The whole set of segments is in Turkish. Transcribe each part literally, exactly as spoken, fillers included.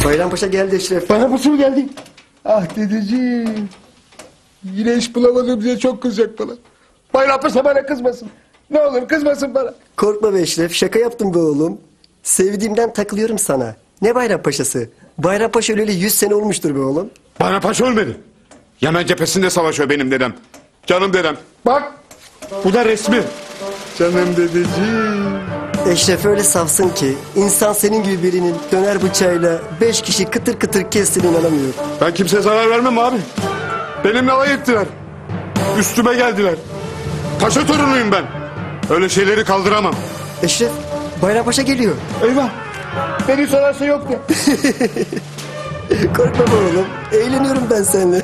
Bayrampaşa geldi Eşref. Bayrampaşa mı geldi? Ah dedeciğim. Yine iş bulamadım diye çok kızacak bana. Bayrampaşa bana kızmasın. Ne olur kızmasın bana. Korkma be Eşref, şaka yaptım be oğlum. Sevdiğimden takılıyorum sana. Ne Bayrampaşası? Bayrampaşa öleli yüz sene olmuştur be oğlum. Bayrampaşa ölmedi. Yemen cephesinde savaşıyor benim dedem. Canım dedem. Bak bu da resmi. Canım dedeciğim. Eşref öyle safsın ki insan senin gibi birinin döner bıçağıyla beş kişi kıtır kıtır kestiğine inanamıyor. Ben kimseye zarar vermem abi. Benimle alay ettiler. Üstüme geldiler. Paşa torunuyum ben. Öyle şeyleri kaldıramam. Eşref, Bayrampaşa geliyor. Eyvah. Beni sorarsa yok de. Korkma be oğlum. Eğleniyorum ben seninle.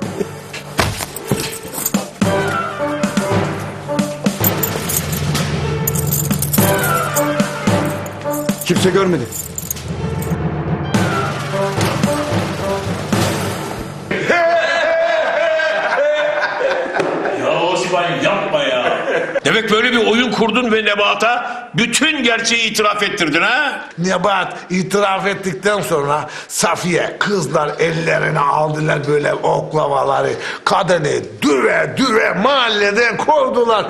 Kimse görmedi. Ya Osman yapma ya. Demek böyle bir oyun kurdun ve Nebahat'a bütün gerçeği itiraf ettirdin ha? Nebahat itiraf ettikten sonra Safiye kızlar ellerine aldılar böyle oklavaları. Kadını düve düve mahalleden kovdular.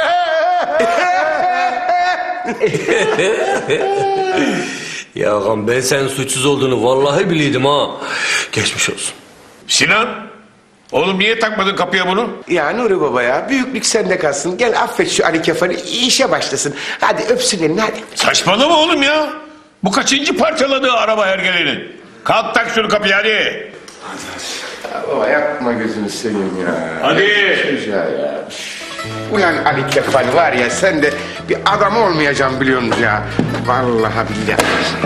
Ya ağam ben senin suçsuz olduğunu vallahi biliyordum ha. Geçmiş olsun. Sinan, oğlum niye takmadın kapıya bunu? Ya Nuri Baba ya, büyüklük sende kalsın. Gel affet şu Ali Kefal'i, işe başlasın. Hadi öpsün elini hadi. Saçmalama oğlum ya. Bu kaçıncı parçaladığı araba hergelenin? Kalk tak şunu kapıya hadi. Ya baba yapma gözünü seveyim ya. Hadi. Çocuğa ya. Ulan Ali Kefal var ya, sen de bir adam olmayacaksın biliyor musun ya? Vallahi billahi.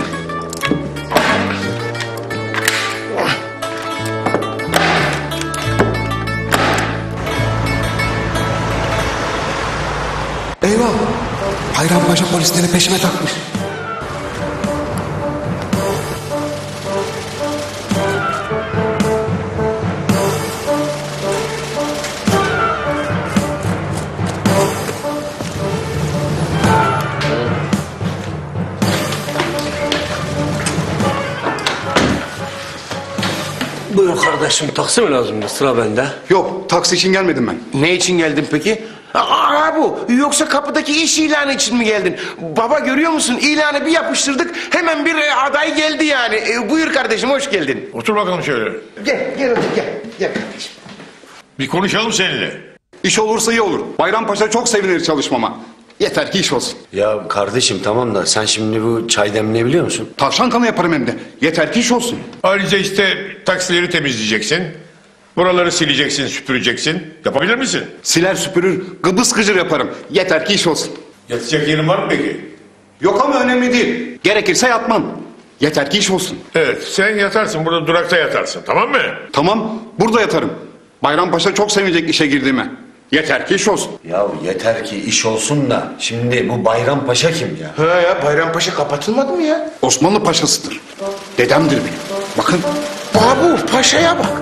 Eyvah. Bayrampaşa polisleri peşime takmış. Buyurun kardeşim, taksi mi lazımdı? Sıra bende. Yok, taksi için gelmedim ben. Ne için geldin peki? Aa bu, yoksa kapıdaki iş ilanı için mi geldin? Baba görüyor musun, ilanı bir yapıştırdık, hemen bir e, aday geldi yani. E, buyur kardeşim, hoş geldin. Otur bakalım şöyle. Gel, gel otur, gel. Gel kardeşim. Bir konuşalım seninle. İş olursa iyi olur. Bayrampaşa çok sevinir çalışmama. Yeter ki iş olsun. Ya kardeşim tamam da sen şimdi bu çay demleyebiliyor musun? Tavşan kanı yaparım hem de. Yeter ki iş olsun. Ayrıca işte taksileri temizleyeceksin. Buraları sileceksin, süpüreceksin. Yapabilir misin? Siler süpürür, gıbız gıcır yaparım. Yeter ki iş olsun. Yatacak yerin var mı peki? Yok ama önemli değil. Gerekirse yatmam. Yeter ki iş olsun. Evet, sen yatarsın. Burada durakta yatarsın. Tamam mı? Tamam, burada yatarım. Bayrampaşa çok sevinecek işe girdiğime. Yeter ki iş olsun. Ya yeter ki iş olsun da şimdi bu Bayrampaşa kim ya? Ha ya, Bayrampaşa kapatılmadı mı ya? Osmanlı paşasıdır. Dedemdir benim. Bakın. Babu, paşaya bak.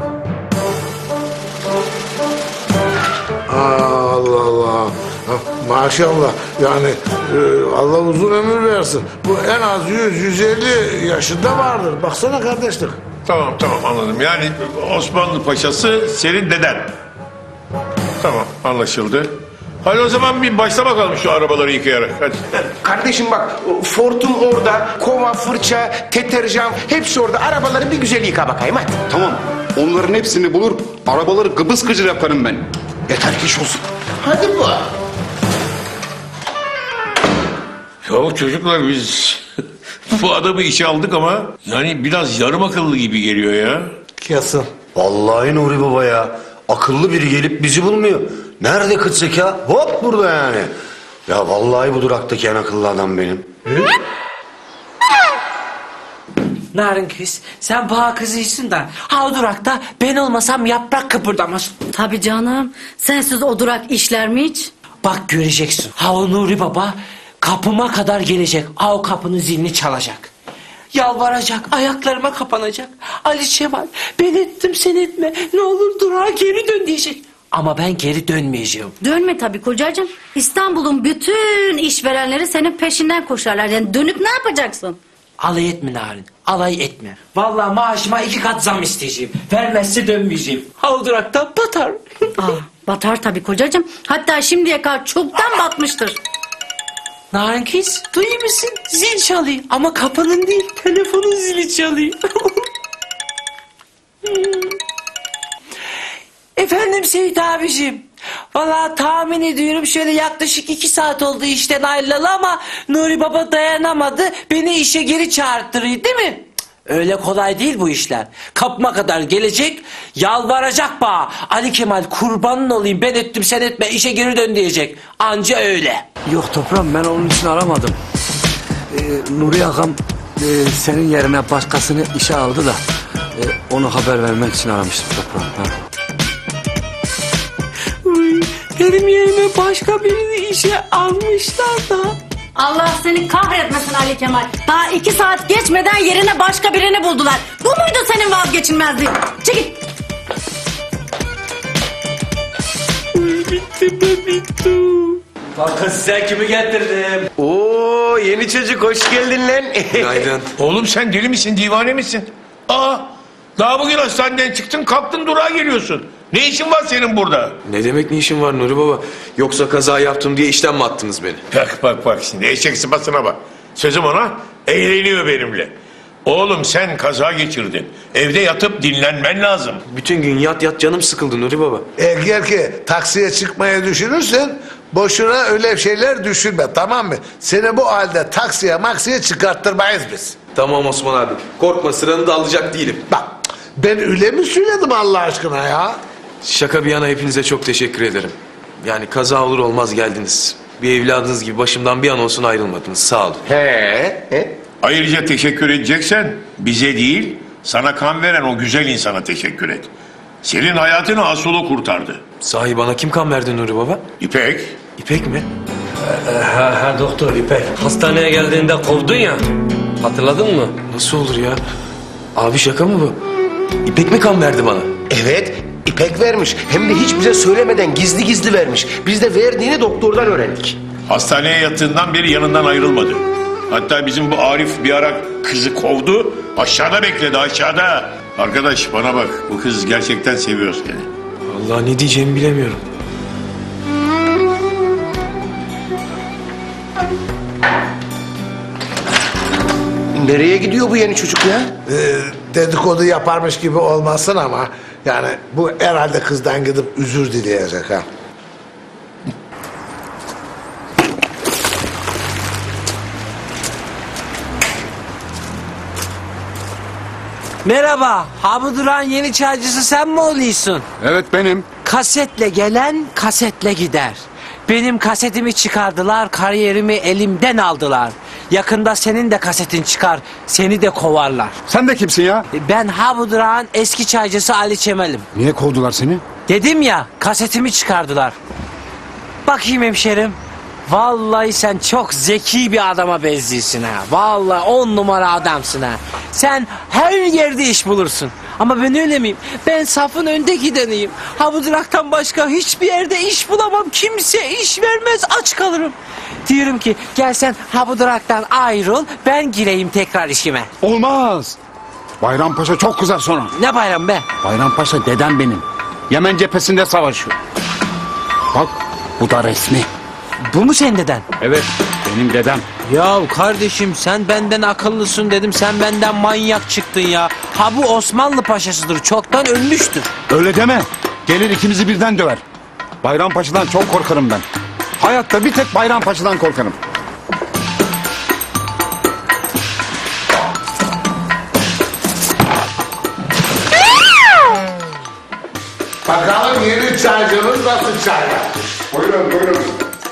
Allah Allah. Ha, maşallah yani e, Allah uzun ömür versin. Bu en az yüz yüz elli yaşında vardır. Baksana kardeşlik. Tamam tamam anladım. Yani Osmanlı Paşası senin deden. Tamam anlaşıldı. Hadi o zaman bir başla bakalım şu arabaları yıkayarak. Hadi. Kardeşim bak, fortum orada, kova, fırça, deterjan hepsi orada. Arabaları bir güzel yıka bakayım hadi. Tamam, onların hepsini bulur, arabaları gıbız gıcır yaparım ben. Yeter ki iş olsun. Hadi bu. Ya çocuklar biz bu adamı işe aldık ama yani biraz yarım akıllı gibi geliyor ya. Kesin. Vallahi Nuri Baba ya. Akıllı biri gelip bizi bulmuyor. Nerede kıt zeka? Hop burada yani. Ya vallahi bu duraktaki en akıllı adam benim. Narin kız, sen bağ kızıysın da ha o durakta ben olmasam yaprak kıpırdamaz. Tabii canım. Sensiz o durak işler mi hiç? Bak göreceksin. Ha o Nuri Baba kapıma kadar gelecek. Ha o kapının zilini çalacak. Yalvaracak, ayaklarıma kapanacak. Ali Cemal, ben ettim sen etme. Ne olur durağa geri dön diyecek. Ama ben geri dönmeyeceğim. Dönme tabii kocacığım. İstanbul'un bütün işverenleri senin peşinden koşarlar. Yani dönüp ne yapacaksın? Alay etme Narin. Alay etme. Vallahi maaşıma iki kat zam isteyeceğim. Vermezse dönmeyeceğim. Ha duraktan batar. Aa, batar tabii kocacığım. Hatta şimdiye kadar çoktan batmıştır. Narin kız duyuyor musun? Zil çalıyor. Ama kapının değil. Telefonun zili çalıyor. Efendim Seyit abicim. Valla tahmin ediyorum şöyle yaklaşık iki saat oldu işten ayrılalı ama Nuri Baba dayanamadı. Beni işe geri çağırttırıyor değil mi? Cık, öyle kolay değil bu işler. Kapıma kadar gelecek, yalvaracak bana. Ali Kemal kurbanın olayım, ben ettim sen etme, işe geri dön diyecek. Anca öyle. Yok toprağım, ben onun için aramadım. Ee, Nuri ağam e, senin yerine başkasını işe aldı da e, onu haber vermek için aramıştım toprağım. Ha. Uy, benim yerime başka birini işe almışlar da. Allah seni kahretmesin Ali Kemal. Daha iki saat geçmeden yerine başka birini buldular. Bu muydu senin vazgeçilmezliğin? Çekil. Uy, bitti be bitti. Bakın size kimi getirdim. Oo yeni çocuk hoş geldin lan. Günaydın. Oğlum sen deli misin, divane misin? Aa, daha bugün hastaneden çıktın, kalktın durağa geliyorsun. Ne işin var senin burada? Ne demek ne işin var Nuri Baba? Yoksa kaza yaptım diye işten mi attınız beni? Bak bak bak şimdi eşek sıpasına bak. Sözüm ona eğleniyor benimle. Oğlum sen kaza geçirdin. Evde yatıp dinlenmen lazım. Bütün gün yat yat canım sıkıldı Nuri Baba. Eğer ki taksiye çıkmayı düşünürsen boşuna öyle şeyler düşünme, tamam mı? Seni bu halde taksiye maksiye çıkarttırmayız biz. Tamam Osman abi. Korkma, sıranı da alacak değilim. Bak ben öyle mi söyledim Allah aşkına ya? Şaka bir yana hepinize çok teşekkür ederim. Yani kaza olur olmaz geldiniz. Bir evladınız gibi başımdan bir an olsun ayrılmadınız. Sağ olun. He, he. Ayrıca teşekkür edeceksen bize değil, sana kan veren o güzel insana teşekkür et. Senin hayatını Asulu kurtardı. Sahi bana kim kan verdi Nuri Baba? İpek. İpek mi? Ha, ha doktor İpek. Hastaneye geldiğinde kovdun ya. Hatırladın mı? Nasıl olur ya? Abi şaka mı bu? İpek mi kan verdi bana? Evet, İpek vermiş. Hem de hiç bize söylemeden gizli gizli vermiş. Biz de verdiğini doktordan öğrendik. Hastaneye yattığından beri yanından ayrılmadı. Hatta bizim bu Arif bir ara kızı kovdu. Aşağıda bekledi, aşağıda. Arkadaş bana bak, bu kız gerçekten seviyor seni. Vallahi ne diyeceğimi bilemiyorum. Nereye gidiyor bu yeni çocuk ya? Ee, dedikodu yaparmış gibi olmasın ama yani bu herhalde kızdan gidip özür dileyecek ha. Merhaba, ha bu duran yeni çaycısı sen mi oluyorsun? Evet benim. Kasetle gelen kasetle gider. Benim kasetimi çıkardılar, kariyerimi elimden aldılar. Yakında senin de kasetin çıkar, seni de kovarlar. Sen de kimsin ya? Ben ha bu durağın eski çaycısı Ali Çemel'im. Niye kovdular seni? Dedim ya, kasetimi çıkardılar. Bakayım hemşerim. Vallahi sen çok zeki bir adama benziyorsun ha. Vallahi on numara adamsın ha. Sen her yerde iş bulursun. Ama ben öyle miyim? Ben safın önde gideniyim. Ha bu duraktan başka hiçbir yerde iş bulamam. Kimse iş vermez, aç kalırım. Diyorum ki gel sen ha bu duraktan ayrıl, ben gireyim tekrar işime. Olmaz. Bayrampaşa çok kızar sonra. Ne bayram be? Bayrampaşa dedem benim. Yemen cephesinde savaşıyor. Bak bu da resmi. Bu mu senin deden? Evet benim dedem. Ya kardeşim sen benden akıllısın dedim, sen benden manyak çıktın ya. Ha bu Osmanlı paşasıdır, çoktan ölmüştür. Öyle deme. Gelir ikimizi birden döver. Bayrampaşa'dan çok korkarım ben. Hayatta bir tek Bayrampaşa'dan korkarım. Bakalım yeni çaycımız nasıl çay yapmış. Buyurun buyurun.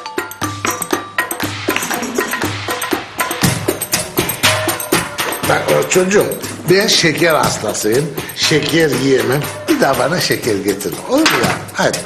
Bak o çocuğum, ben şeker hastasıyım. Şeker yiyemem. Bir daha bana şeker getirin. Olur mu ya? Hadi.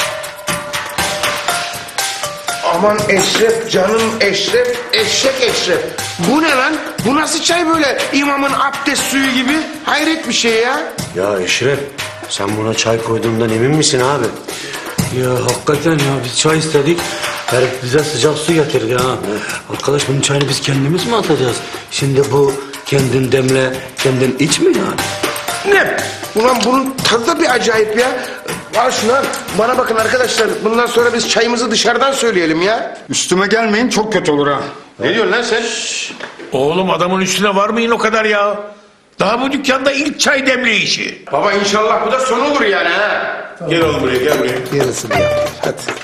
Aman Eşref canım Eşref, eşek Eşref. Bu ne lan? Bu nasıl çay böyle imamın abdest suyu gibi? Hayret bir şey ya. Ya Eşref, sen buna çay koyduğundan emin misin abi? Ya hakikaten ya, biz çay istedik. Herif bize sıcak su getirdi ha. Arkadaş bunun çayını biz kendimiz mi atacağız? Şimdi bu kendin demle, kendin iç mi yani? Ne? Ulan bunun tadı da bir acayip ya. Al şunu al. Bana bakın arkadaşlar. Bundan sonra biz çayımızı dışarıdan söyleyelim ya. Üstüme gelmeyin çok kötü olur ha. Ne diyorsun lan sen? Oğlum adamın üstüne varmayın o kadar ya. Daha bu dükkanda ilk çay demli işi. Baba inşallah bu da son olur yani ha. Gel oğlum buraya gel buraya. Yarısını yapıyor. Hadi.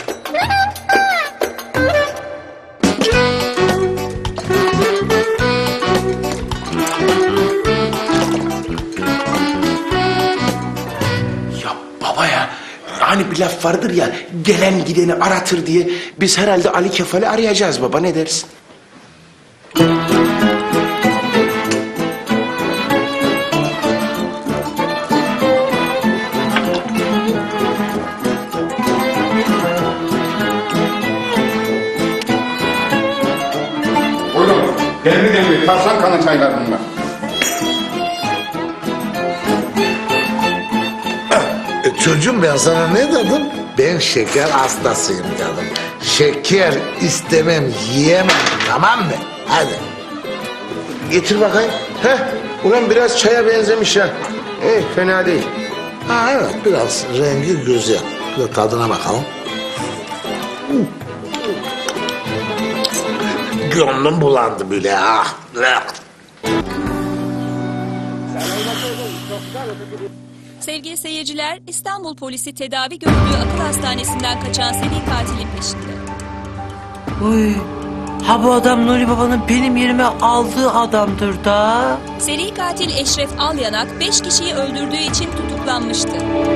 Ya baba ya. Hani bir laf vardır ya. Gelen gideni aratır diye. Biz herhalde Ali Kefal'i arayacağız baba. Ne dersin? Buyurun. Demli demli tavşan kanı çaylar bunlar. E, çocuğum ben sana ne dedim? Ben şeker hastasıyım dedim. Şeker istemem, yiyemem, tamam mı? Hadi. Getir bakayım. Heh. Ulan biraz çaya benzemiş ha. Eh fena değil. Ha evet, biraz rengi güzel. Bir de tadına bakalım. Gönlüm bulandı bile ha. Sevgili seyirciler, İstanbul polisi tedavi gördüğü akıl hastanesinden kaçan seri katilin peşinde. Uy, ha bu adam Nuri Baba'nın benim yerime aldığı adamdır da. Seri katil Eşref Alyanak beş kişiyi öldürdüğü için tutuklanmıştı.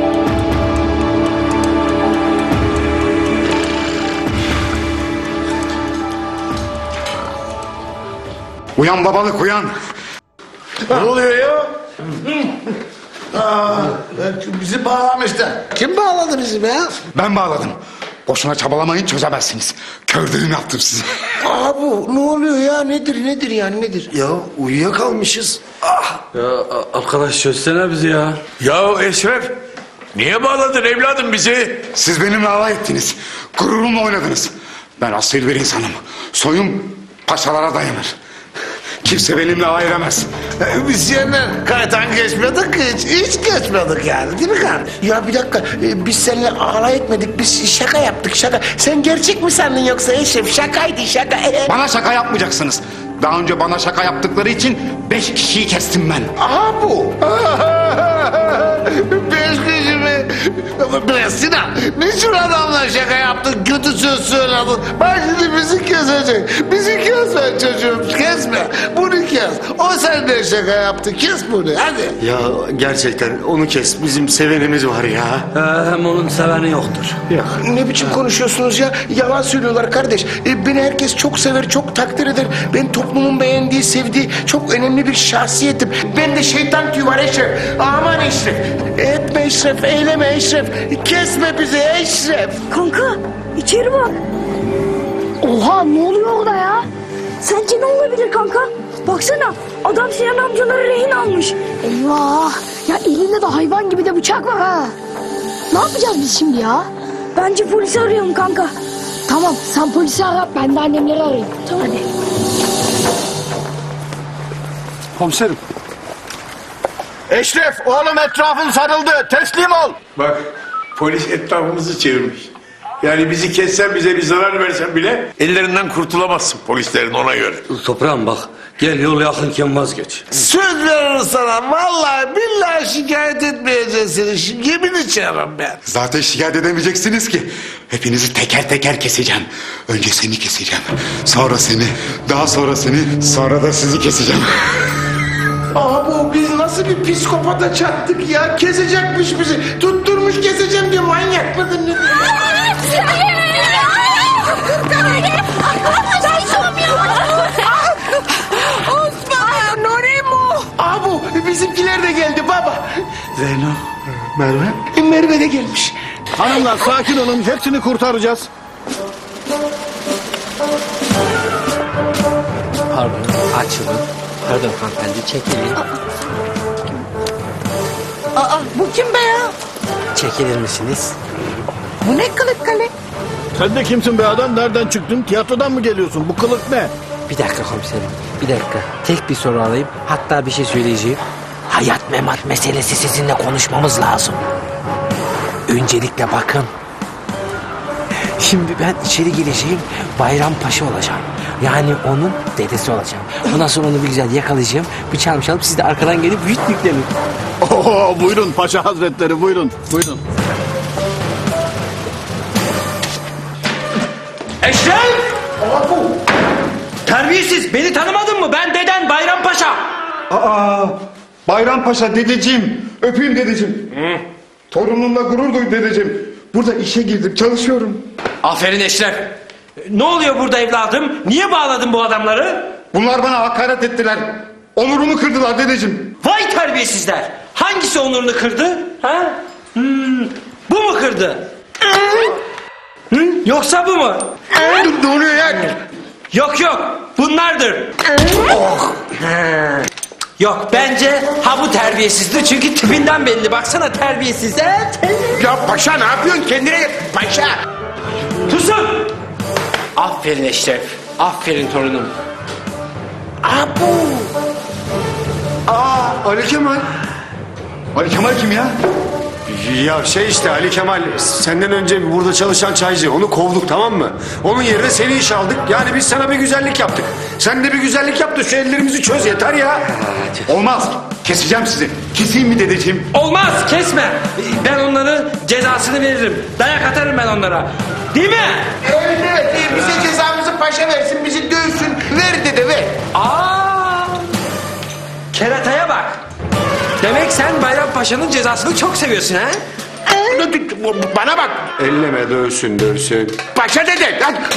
Uyan babalık uyan. Ne oluyor ya? Aa, bizi bağlamışlar. Kim bağladı bizi be? Ben bağladım. Boşuna çabalamayın çözemezsiniz. Kördüğünü yaptım size. Aa bu ne oluyor ya? Nedir nedir yani nedir? Ya uyuyakalmışız. Ya a- arkadaş çözsene bizi ya. Ya Eşref, niye bağladın evladım bizi? Siz benimle alay ettiniz. Gururumla oynadınız. Ben asil bir insanım. Soyum paşalara dayanır. Kimse benimle alay edemez. E, Biz senden kaytan geçmedik ki hiç. Hiç geçmedik yani değil mi kardeş? Ya bir dakika e, biz seninle alay etmedik biz şaka yaptık şaka. Sen gerçek mi sandın yoksa Eşref? Şakaydı şaka. Bana şaka yapmayacaksınız. Daha önce bana şaka yaptıkları için beş kişiyi kestim ben. Aha bu. Beş kişi mi? Bre Sinan, niçin adamla şaka yaptın, kötü söz söyledin? Bak şimdi bizi kesecek. Bizi kesme çocuğum, kesme. Bunu kes. O senden şaka yaptı, kes bunu, hadi. Ya gerçekten onu kes. Bizim sevenimiz var ya. Ee, hem onun seveni yoktur. Yok. Ne biçim konuşuyorsunuz ya? Yalan söylüyorlar kardeş. E, beni herkes çok sever, çok takdir eder. Ben toplumun beğendiği, sevdiği çok önemli bir şahsiyetim. Ben de şeytan tüyü var Eşref. Aman Eşref. Etme Eşref, eyleme Eşref. Kesme bizi Eşref. Kanka içeri bak. Oha ne oluyor orada ya? Sence ne olabilir kanka? Baksana adam Sinan amcaları rehin almış. Eyvah ya elinde de hayvan gibi de bıçak var ha. Ne yapacağız biz şimdi ya? Bence polisi arayalım kanka. Tamam sen polisi ara ben de annemleri arayayım. Tamam hadi. Komiserim. Eşref oğlum etrafın sarıldı. Teslim ol. Bak, polis etrafımızı çevirmiş. Yani bizi kessen bize bir zarar versen bile ellerinden kurtulamazsın polislerin ona göre. Toprağım bak, gel yol yakınken vazgeç. Söz veririm sana, vallahi billahi şikayet etmeyeceğim seni. Şimdi yemin içerim ben. Zaten şikayet edemeyeceksiniz ki. Hepinizi teker teker keseceğim. Önce seni keseceğim. Sonra seni, daha sonra seni, sonra da sizi keseceğim. Aa bu biz nasıl bir psikopata çattık ya? Kesecekmiş bizi. Tutturmuş keseceğim diye manyak mıdır ne? Osman Nurimo. Aa bu bizimkiler de geldi baba. Zeyno, Merve. Merve de gelmiş. Hanımlar sakin olun. Hepsini kurtaracağız. Pardon, açılın. Pardon hanımefendi, çekilin. Aa bu kim be ya? Çekilir misiniz? Bu ne kılık kale? Sen de kimsin be adam? Nereden çıktın? Tiyatrodan mı geliyorsun? Bu kılık ne? Bir dakika komiserim. Bir dakika. Tek bir soru alayım. Hatta bir şey söyleyeceğim. Hayat memat meselesi sizinle konuşmamız lazım. Öncelikle bakın. Şimdi ben içeri gireceğim. Bayrampaşa olacağım. Yani onun dedesi olacağım. Ondan sonra onu bir güzel yakalayacağım. Bıçağımı çalıp siz de arkadan gelip vüt yüklenin. Oo, buyurun Paşa Hazretleri, buyurun. Buyurun. Eşref! Terbiyesiz! Beni tanımadın mı? Ben deden Bayrampaşa. Aa, Bayrampaşa dedeciğim. Öpeyim dedeciğim. Hı. Torunumla gurur duy dedeciğim. Burada işe girdim, çalışıyorum. Aferin Eşref. Ne oluyor burada evladım? Niye bağladın bu adamları? Bunlar bana hakaret ettiler. Onurumu kırdılar dedeciğim. Vay terbiyesizler! Hangisi onurunu kırdı? Ha? Hmm, bu mu kırdı? Hı? Yoksa bu mu? Ne oluyor ya? Yok yok, bunlardır. Oh. Yok, bence ha bu terbiyesizdi çünkü tipinden belli. Baksana terbiyesiz. He? Ya paşa ne yapıyorsun kendine? Paşa. Susun! Aferin Eşref. Aferin torunum. Abu! Aa, Ali Kemal. Ali Kemal kim ya? Ya şey işte Ali Kemal senden önce burada çalışan çaycı, onu kovduk, tamam mı? Onun yerine seni iş aldık. Yani biz sana bir güzellik yaptık. Sen de bir güzellik yap da şu ellerimizi çöz, yeter ya. Olmaz. Keseceğim sizi. Keseyim mi dedeciğim? Olmaz, kesme. Ben onların cezasını veririm. Dayak atarım ben onlara. Değil mi? Evet evet e, bize cezamızı paşa versin, bizi dövsün. Ver dede ver. Aa! Kerataya bak. Demek sen Bayrampaşa'nın cezasını çok seviyorsun ha? Bana bak. Elleme, dövsün dövsün. Paşa dede.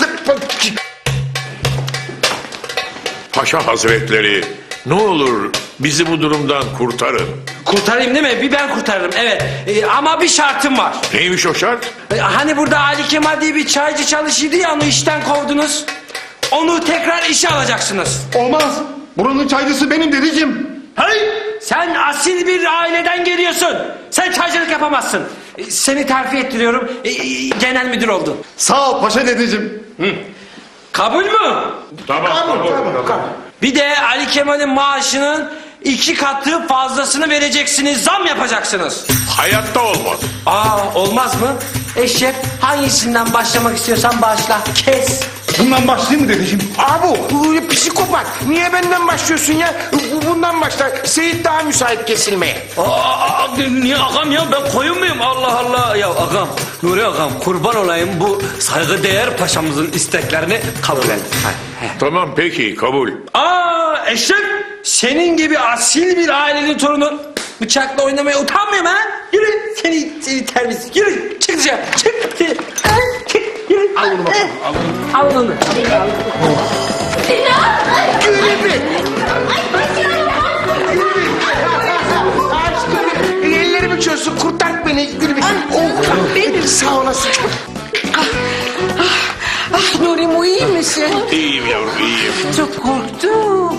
Paşa Hazretleri, ne olur bizi bu durumdan kurtarın. Kurtarayım değil mi? Bir ben kurtarırım, evet. Ee, ama bir şartım var. Neymiş o şart? Ee, hani burada Ali Kemal diye bir çaycı çalışıyordu ya, onu işten kovdunuz. Onu tekrar işe alacaksınız. Olmaz. Buranın çaycısı benim dedeciğim. Hayır! Sen asil bir aileden geliyorsun. Sen çaycılık yapamazsın. Ee, seni terfi ettiriyorum. Ee, genel müdür oldun. Sağ ol paşa dedeciğim. Hı. Kabul mü? Tamam, Tamam tamam tamam. Bir de Ali Kemal'in maaşının iki katı fazlasını vereceksiniz. Zam yapacaksınız. Hayatta olmaz. Aa, olmaz mı? Eşref, hangisinden başlamak istiyorsan başla. Kes. Bundan başlayayım mı dedeciğim? Abu bu psikopat. Niye benden başlıyorsun ya? Bu- Bundan başla. Seyit daha müsait kesilmeye. Aa, niye ağam ya, ben koyun muyum? Allah Allah. Ya ağam, Nuri ağam, kurban olayım, bu saygıdeğer paşamızın isteklerini kabul et. Tamam peki, kabul. Aa, Eşref, senin gibi asil bir ailenin torunu bıçakla oynamaya utanmıyor mu ha? Yürü, seni, seni terbiyesiz. Yürü, çık dışarı. Çık. Çık. Çık. Yürü. Al bunu bakalım. Al bunu. Al onu. Ellerimi çözsün, kurtar beni Gülbin. Oh, benim sağ olasın. Ah Nuri'm, iyi misin? İyiyim yavrum, iyiyim. Çok korktum.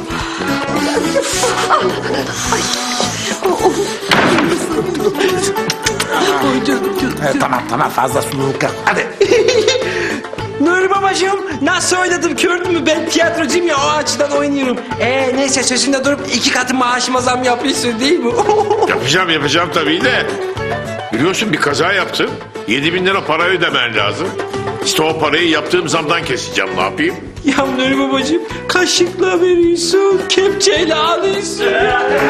Tamam tamam fazla sululuk yap. Hadi. Nuri babacığım, nasıl oynadım gördün mü? Ben tiyatrocuyum ya, o açıdan oynuyorum. Ee, neyse sözünde durup iki katı maaşıma zam yapıyorsun değil mi? Yapacağım yapacağım tabii de. Biliyorsun bir kaza yaptım. Yedi bin lira para ödemen lazım. İşte o parayı yaptığım zamdan keseceğim, ne yapayım? Ya Nuri babacığım, kaşıkla veriyorsun, kepçeyle alıyorsun.